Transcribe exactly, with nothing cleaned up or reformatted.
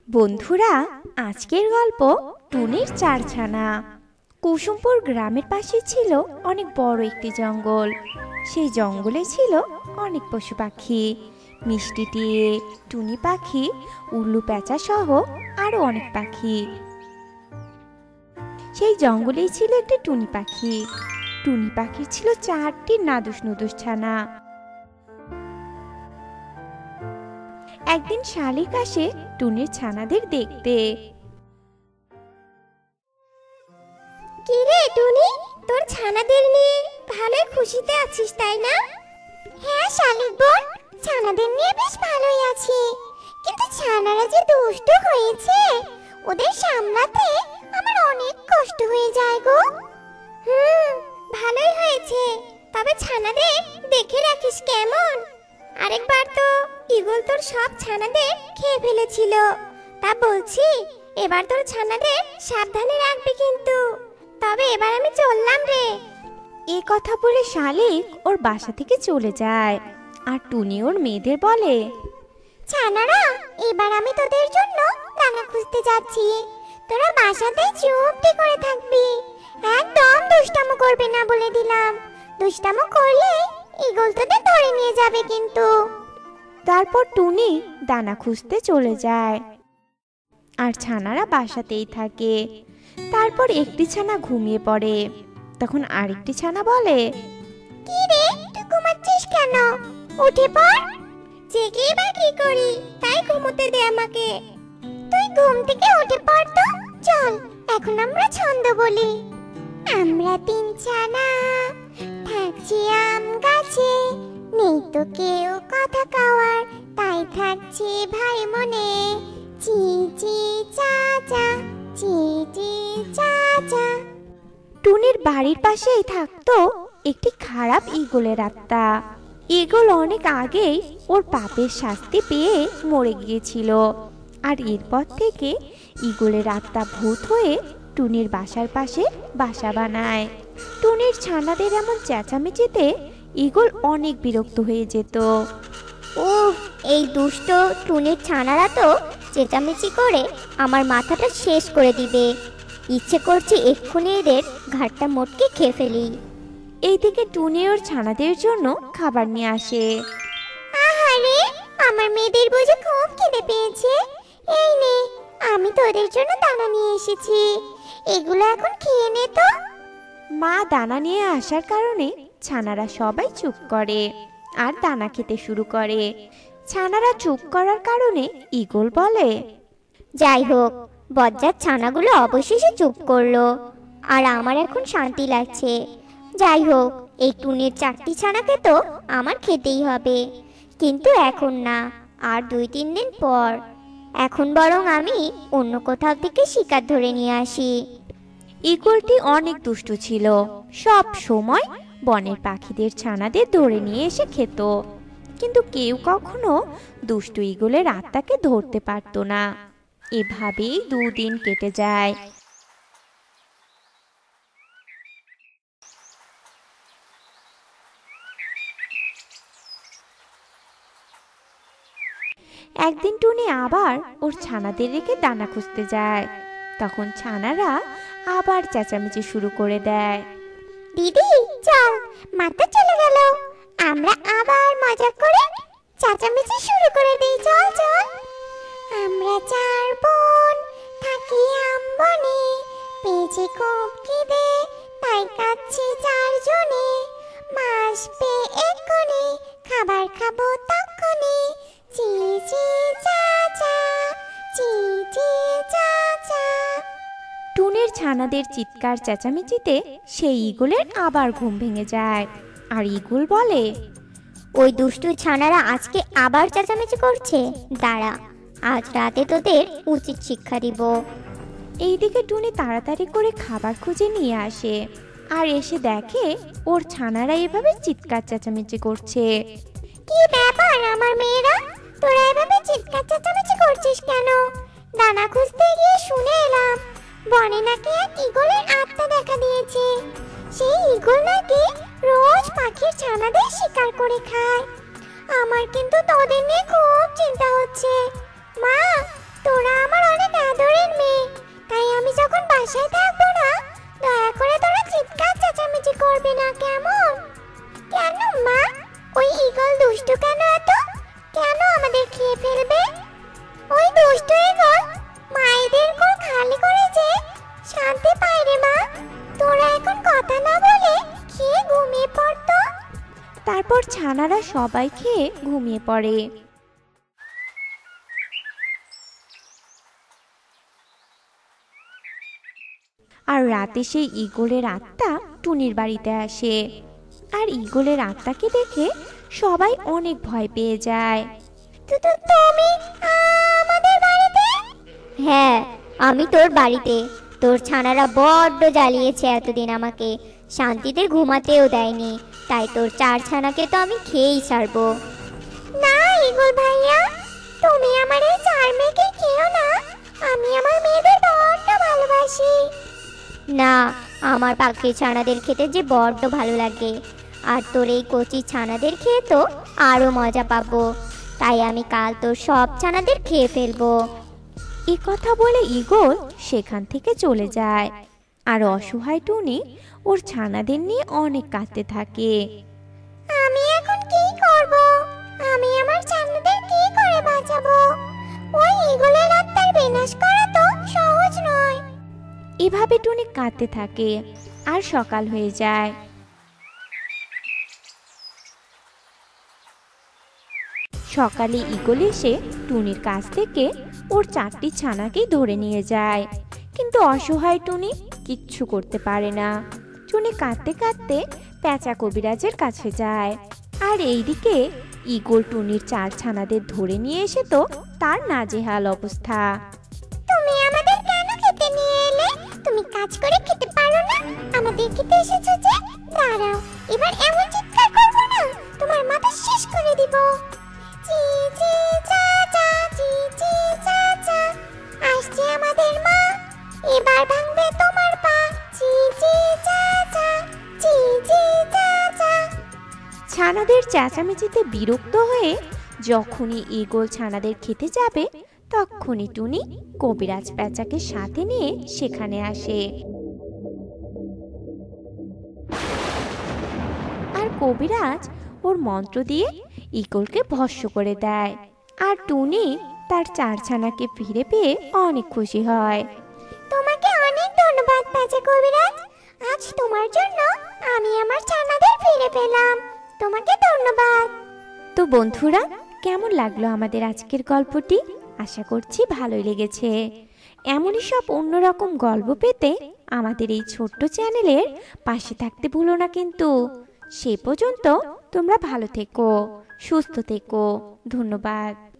বন্ধুরা, আজকের গল্প টুনির চারছানা। কুসুমপুর গ্রামের পাশে ছিল অনেক বড় একটি জঙ্গল। সেই জঙ্গলে ছিল অনেক পশু পাখি, মিষ্টি টিয়ে, টুনি পাখি, উল্লু পেঁচা সহ আরো অনেক পাখি। সেই জঙ্গলেই ছিল একটি টুনি পাখি। টুনি পাখির ছিল চারটি নাদুস নুদুস ছানা। একদিন শালিক আসে টুনির ছানাদের দেখতে। কি রে টুনি, তোর ছানাদের নিয়ে ভালোই খুশিতে আছিস তাই না? হ্যাঁ শালিক বোন, ছানাদের নিয়ে বেশ ভালোই আছি, কিন্তু ছানারা যে দুষ্ট হয়েছে, ওদের সামলাতে আমার অনেক কষ্ট হয়ে যায় গো। হুম, ভালোই হয়েছে, তবে ছানাদের দেখে রাখিস কেমন। আরেকবার তো ঈগল তোর সব ছানাদের খেয়ে ফেলেছিল, তা বলছি এবার তোর ছানাদের সাবধানে রাখবি কিন্তু। তবে এবার আমি চললাম রে। এ কথা বলে শালিক ওর বাসা থেকে চলে যায়। আর টুনি ওর মেয়েদের বলে, ছানারা, এবার আমি তোদের জন্য দানা খুঁজতে যাচ্ছি, তোরা বাসাতে চুপটি করে থাকবি, একদম দুষ্টামো করবে না বলে দিলাম। দুষ্টামো করলে ঈগল তোদের ধরে নিয়ে যাবে কিন্তু। তারপর টুনি দানা খুঁজতে চলে যায় আর ছানারা বাসাতেই থাকে। তারপর একটি ছানা ঘুমিয়ে পড়ে। তখন আরেকটি ছানা বলে, কি রে, তুই ঘুমাচ্ছিস কেন? উঠে পড়। জেগে বা কি করি, তাই ঘুমোতে দে আমাকে। তুই ঘুম থেকে উঠে পড় তো। চল, এখন আমরা ছন্দ বলি। আমরা তিন ছানা থাকছি আম গাছে, নেই তো কেউ কথা কওয়ার, তাই থাকছি ভাই মনে। চি চি চাচা, চি চি চাচা। টুনির বাড়ির পাশেই থাকতো একটি খারাপ ঈগলের আত্মা। ঈগল অনেক আগেই ওর পাপের শাস্তি পেয়ে মরে গিয়েছিল। আর এরপর থেকে ঈগলের আত্মা ভূত হয়ে টুনির বাসার পাশে বাসা বানায়। টুনির ছানাদের এমন চেঁচামেচিতে ঈগল অনেক বিরক্ত হয়ে যেত। ও, এই দুষ্ট টুনির ছানারা তো চেঁচামেচি করে আমার মাথাটা শেষ করে দিবে। ইচ্ছে করছে এক্ষুনি এদের ঘাটটা মোটকে খেয়ে ফেলি। এইদিকে টুনি ওর ছানাদের জন্য খাবার নিয়ে আসে। আহারে, আমার মেয়েদের বুঝি খুব খিদে পেয়েছে। এই নে, আমি তোদের জন্য দানা নিয়ে এসেছি, এগুলো এখন খেয়ে নে তো। মা দানা নিয়ে আসার কারণে ছানারা সবাই চুপ করে আর দানা খেতে শুরু করে। ছানারা চুপ করার কারণে ঈগল বলে, যাই হোক, বজ্জাত ছানাগুলো অবশেষে চুপ করলো, আর আমার এখন শান্তি লাগছে। যাই হোক, এই টুনির চারটি ছানাকে তো আমার খেতেই হবে, কিন্তু এখন না, আর দুই তিন দিন পর। এখন বরং আমি অন্য কোথাও থেকে শিকার ধরে নিয়ে আসি। ঈগলটি অনেক দুষ্টু ছিল, সব সময় বনের পাখিদের ছানাদের ধরে নিয়ে এসে খেত, কিন্তু কেউ কখনো দুষ্টু ঈগলের আত্মাকে ধরতে পারত না। এভাবেই দুদিন কেটে যায়। একদিন টুনি আবার ওর ছানাদের রেখে দানা খুঁজতে যায়। তখন ছানারা আবার চেঁচামেচি শুরু করে দেয়। দিদি চল, মাথা চলে গেল, আমরা আবার মজা করে চেঁচামেচি শুরু করে দিই। চল চল। আমরা চার বোন থাকি আম বনে, পেয়েছি খুব খিদে, তাই কাচ্ছি চারজনে। মাস পেয়ে এক্ষুনি খাবার খাবো তখনই। চি চি চাচা, চি চি চাচা। টুনির ছানাদের চিৎকার চেঁচামেচিতে সেই ঈগলের আবার ঘুম ভেঙে যায়। আর ঈগল বলে, ওই দুষ্টু ছানারা আজকে আবার চেঁচামেচি করছে, দাঁড়া, আজ রাতে তোদের উচিত শিক্ষা দিব। এইদিকে টুনি তাড়াতাড়ি করে খাবার খুঁজে নিয়ে আসে আর এসে দেখে ওর ছানারা এভাবে চিৎকার চেঁচামেচি করছে। কি ব্যাপার আমার মেয়েরা, তোরা এভাবে চিৎকার চেঁচামেচি করছিস কেন? দানা খুঁজতে গিয়ে শুনে এলাম বনে নাকি এক ঈগলের আত্মা দেখা দিয়েছে। সেই ঈগল নাকি রোজ পাখির ছানাদের শিকার করে খায়। আমার কিন্তু তোদের নিয়ে খুব চিন্তা হচ্ছে। মা, তোরা আমার ফেলবে। ওই দুষ্ট ঈগল মায়েদের কোল খালি করে যে শান্তি পায় রে মা। তোরা এখন কথা না বলে খেয়ে ঘুমিয়ে পড়তো। তারপর ছানারা সবাই খেয়ে ঘুমিয়ে পড়ে। আর রাতে সেই ঈগলের আত্মা টুনির বাড়িতে আসে। আর ঈগলের আত্মাকে দেখে সবাই অনেক ভয় পেয়ে যায়। তুমি আমাদের বাড়িতে? হ্যাঁ, আমি তোর বাড়িতে। তোর ছানারা বড্ড জ্বালিয়েছে এতদিন, আমাকে শান্তিতে ঘুমাতেও দেয়নি। তাই তোর চার ছানাকে তো আমি খেয়েই ছাড়বো। না ঈগল ভাইয়া, তুমি আমার এই চার মেয়েকে খেও না। আমি আমার মেয়েদের বড্ড ভালোবাসি। না, আমার পাখির ছানাদের খেতে যে বড্ড ভালো লাগে। আর তোর এই কচি ছানাদের খেয়ে তো আরো মজা পাবো। তাই আমি কাল তোর সব ছানাদের খেয়ে ফেলবো। এই কথা বলে ঈগল সেখান থেকে চলে যায়। আর অসহায় টুনি ওর ছানাদের নিয়ে অনেক কাঁদতে থাকে। আমি এখন কি করব? আমি আমার ছানাদের কি করে বাঁচাবো? ওই ঈগলের আত্মার বিনাশ করা তো সহজ নয়। এভাবে টুনি কাঁদতে থাকে। আর সকাল হয়ে যায়। সকালে ঈগল এসে টুনির কাছ থেকে ওর চারটি ছানাকেই ধরে নিয়ে যায়। কিন্তু অসহায় টুনি কিচ্ছু করতে পারে না। টুনি কাঁদতে কাঁদতে পেঁচা কবিরাজের কাছে যায়। আর এইদিকে ঈগল টুনির চার ছানাদের ধরে নিয়ে এসে তো তার নাজেহাল অবস্থা। তুমি আমাদের কেন খেতে নিয়ে এলে? তুমি কাজ করে খেতে পারো না? আমাদের খেতে এসেছো যে? দাঁড়াও, এবার এমন চিৎকার করবো না তোমার মাথা শেষ করে দিব। চি চি চা চা, চি চি চা চা, আসছে আমাদের মা, এবার ভাঙবে তোমার পা। চি চি চা চা, চি চি চা চা। ছানাদের চেঁচামেচিতে বিরক্ত হয়ে যখনই ঈগল ছানাদের খেতে যাবে তখনই টুনি কবিরাজ পেঁচাকে সাথে নিয়ে সেখানে আসে। আর কবিরাজ ওর মন্ত্র দিয়ে ঈগলকে ভস্ম করে দেয়। আর টুনি তার চার ছানাকে ফিরে পেয়ে অনেক খুশি হয়। তোমাকে অনেক ধন্যবাদ পেঁচা কবিরাজ। আজ তোমার জন্য আমি আমার ছানাদের ফিরে পেলাম। তোমাকে ধন্যবাদ। তো বন্ধুরা, কেমন লাগলো আমাদের আজকের গল্পটি? আশা করছি ভালোই লেগেছে। এমনই সব অন্যরকম গল্প পেতে আমাদের এই ছোট্ট চ্যানেলের পাশে থাকতে ভুলো না কিন্তু। সে পর্যন্ত তোমরা ভালো থেকো, সুস্থ থেকো। ধন্যবাদ।